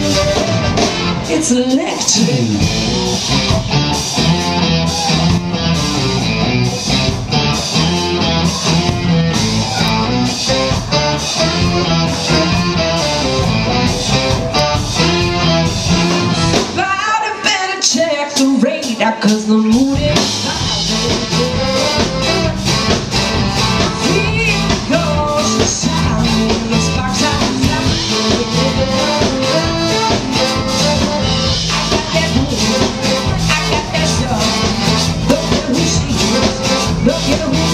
It's electric. Check the radar, cause the mood is feel goes the sound, the sparks are flying. I got that stuff. Look at who she is. Look at who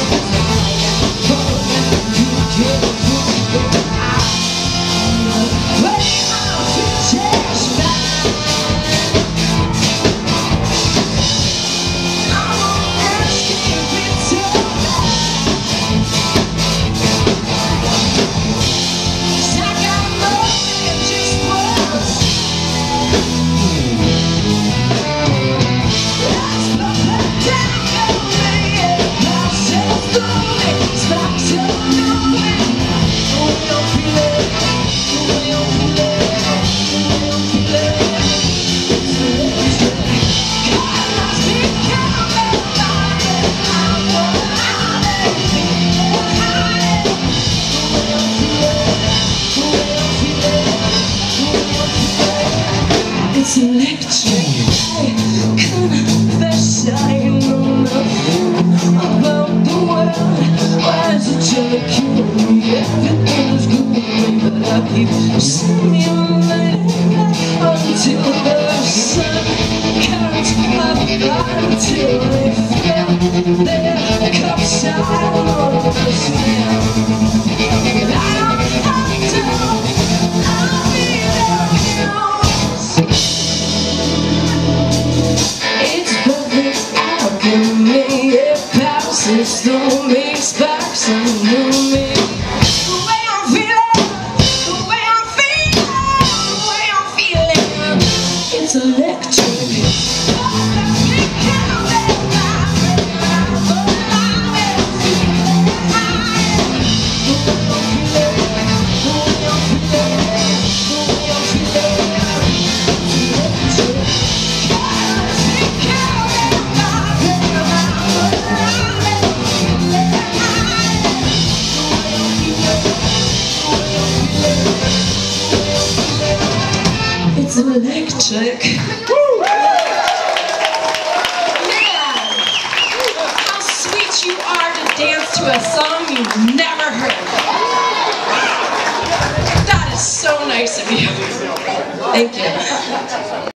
it's electric. Confess I know nothing about the world. Why is it till it kills me? Everything is good, but I keep simulating until the sun comes up, until they fill their cups. I don't understand. I don't have to. I'll be there, it's the me sparks and new me. The way I'm feeling, the way I'm feeling, the way I'm feeling. It's electric. It's electric. Woo! Man, how sweet you are to dance to a song you've never heard. That is so nice of you. Thank you.